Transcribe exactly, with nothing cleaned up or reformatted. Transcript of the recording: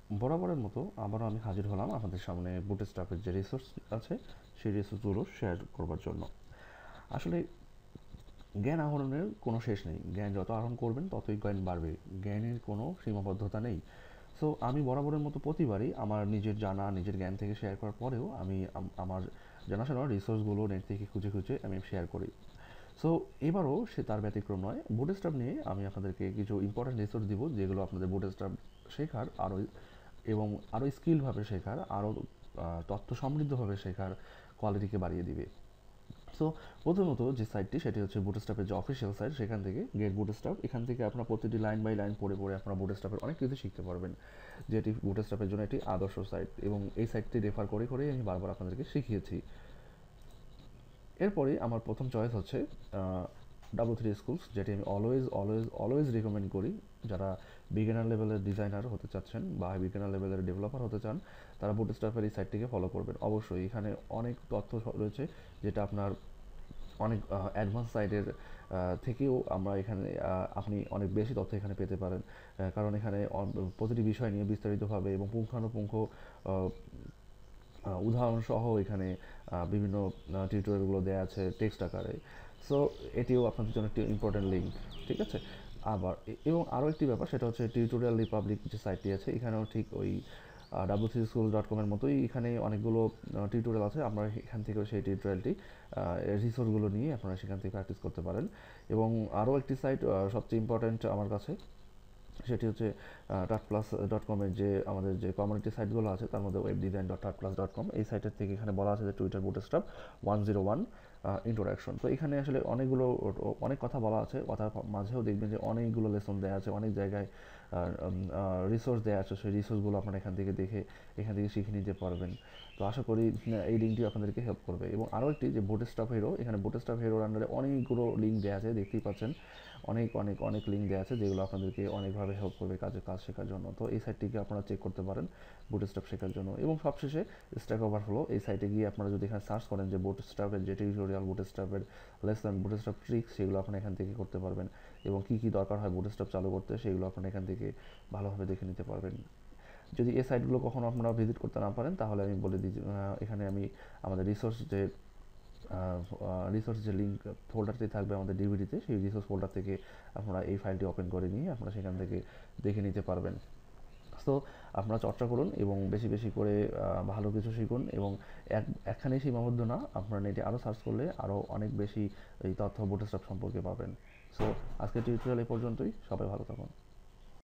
বরাবরের মতো আবারও আমি হাজির হলাম আপনাদের সামনে বুটস্ট্র্যাপের যে রিসোর্স আছে সেই রিসোর্সগুলো শেয়ার করবার জন্য। আসলে জ্ঞান আহরণের কোনো শেষ নেই, জ্ঞান যত আহরণ করবেন ততই জ্ঞান বাড়বে, জ্ঞানের কোনো সীমাবদ্ধতা নেই। সো আমি বরাবরের মতো প্রতিবারই আমার নিজের জানা নিজের জ্ঞান থেকে শেয়ার করার পরেও আমি আম- আমার জানাশোনা রিসোর্সগুলো নেট থেকে খুঁজে খুঁজে আমি শেয়ার করি। সো এবারও সে তার ব্যতিক্রম নয়, বুটস্ট্র্যাপ নিয়ে আমি আপনাদেরকে কিছু ইম্পর্টেন্ট রিসোর্স দিব যেগুলো আপনাদের বুটস্ট্র্যাপ শেখার আরও এবং আরও স্কিলভাবে শেখার, আরও তথ্য সমৃদ্ধভাবে শেখার কোয়ালিটিকে বাড়িয়ে দিবে। সো প্রথমত যে সাইটটি সেটি হচ্ছে বুটস্ট্র্যাপের যে অফিসিয়াল সাইট, সেখান থেকে গেট বুটস্ট্র্যাপ। এখান থেকে আপনারা প্রতিটি লাইন বাই লাইন পড়ে পড়ে আপনারা বুটস্ট্র্যাপের অনেক কিছু শিখতে পারবেন, যেটি বুটস্ট্র্যাপের জন্য একটি আদর্শ সাইট, এবং এই সাইটটি রেফার করে করেই আমি বারবার আপনাদেরকে শিখিয়েছি। এরপরে আমার প্রথম চয়েস হচ্ছে ডাব্লু থ্রি স্কুলস, যেটি আমি অলওয়েজ অলওয়েজ অলওয়েজ রিকমেন্ড করি। যারা বিগিনার লেভেলের ডিজাইনার হতে চাচ্ছেন বা বিগিনার লেভেলের ডেভেলপার হতে চান, তারা বুটস্ট্র্যাপের এই সাইটটিকে ফলো করবেন অবশ্যই। এখানে অনেক তথ্য রয়েছে যেটা আপনার অনেক অ্যাডভান্স সাইটের থেকেও আমরা এখানে আহ, আপনি অনেক বেশি তথ্য এখানে পেতে পারেন। আহ, কারণ এখানে অন- প্রতিটি বিষয় নিয়ে বিস্তারিতভাবে এবং পুঙ্খানুপুঙ্খ আহ, আহ, উদাহরণসহ এখানে আহ, বিভিন্ন টিউটোরিয়ালগুলো দেওয়া আছে টেক্সট আকারে। সো এটিও আপনাদের জন্য একটি ইম্পর্টেন্ট লিঙ্ক, ঠিক আছে। আবার এ- এবং আরও একটি ব্যাপার, সেটা হচ্ছে টিউটোরিয়াল রিপাবলিক যে সাইটটি আছে, এখানেও ঠিক ওই ডাব্লু থ্রি স্কুল ডট কমের মতোই এখানে অনেকগুলো টিউটোরিয়াল আছে। আপনারা এখান থেকেও সেই টিউটোরিয়ালটি রিসোর্সগুলো নিয়ে আপনারা সেখান থেকে প্র্যাকটিস করতে পারেন। এবং আরও একটি সাইট সবচেয়ে ইম্পর্ট্যান্ট আমার কাছে, সেটি হচ্ছে টাট প্লাস ডট কমের যে আমাদের যে কমিউনিটি সাইটগুলো আছে তার মধ্যে web design dot tut plus dot com, এই সাইটের থেকে এখানে বলা আছে যে Twitter bootstrap one zero one introduction. তো এখানে আসলে অনেকগুলো অনেক কথা বলা আছে, কথার মাঝেও দেখবেন যে অনেকগুলো লেসন দেওয়া আছে, অনেক জায়গায় রিসোর্স দেওয়া আছে, সেই রিসোর্সগুলো আপনারা এখান থেকে দেখে এখান থেকে শিখে নিতে পারবেন। তো আশা করি এই লিঙ্কটি আপনাদেরকে হেল্প করবে। এবং আরও একটি যে বুটস্ট্র্যাপ হিরো, এখানে বুটস্ট্র্যাপ হিরোর আন্ডারে অনেকগুলো লিঙ্ক দেওয়া আছে, দেখতেই পাচ্ছেন অনেক অনেক অনেক লিঙ্ক দেওয়া আছে যেগুলো আপনাদেরকে অনেকভাবে হেল্প করবে কাজে কাজ শেখার জন্য। তো এই সাইটটিকে আপনারা চেক করতে পারেন বুটস্ট্র্যাপ শেখার জন্য। এবং সবশেষে স্ট্যাক ওভারফ্লো, এই সাইটে গিয়ে আপনারা যদি এখানে সার্চ করেন যে বুটস্ট্র্যাপের যে টিউটোরিয়াল, বুটস্ট্র্যাপের লেসন, বুটস্ট্র্যাপ ট্রিক্স, সেগুলো আপনারা এখান থেকে করতে পারবেন। এবং কী কী দরকার হয় বুটস্ট্র্যাপ চালু করতে সেগুলো আপনারা এখান থেকে ভালোভাবে দেখে নিতে পারবেন। যদি এই সাইটগুলো কখনো আপনারা ভিজিট করতে না পারেন তাহলে আমি বলে দিই, এখানে আমি আমাদের রিসোর্স যে রিসোর্স যে লিঙ্ক ফোল্ডারটি থাকবে আমাদের ডিভিডিতে, সেই রিসোর্স ফোল্ডার থেকে আপনারা এই ফাইলটি ওপেন করে নিয়ে আপনারা সেখান থেকে দেখে নিতে পারবেন। সো আপনারা চর্চা করুন এবং বেশি বেশি করে ভালো কিছু শিখুন। এবং এক একখানেই সীমাবদ্ধ না, আপনারা নেটে আরও সার্চ করলে আরও অনেক বেশি এই তথ্য বুটস্ট্র্যাপ সম্পর্কে পাবেন। সো আজকের টিউটোরিয়াল এই পর্যন্তই, সবাই ভালো থাকুন।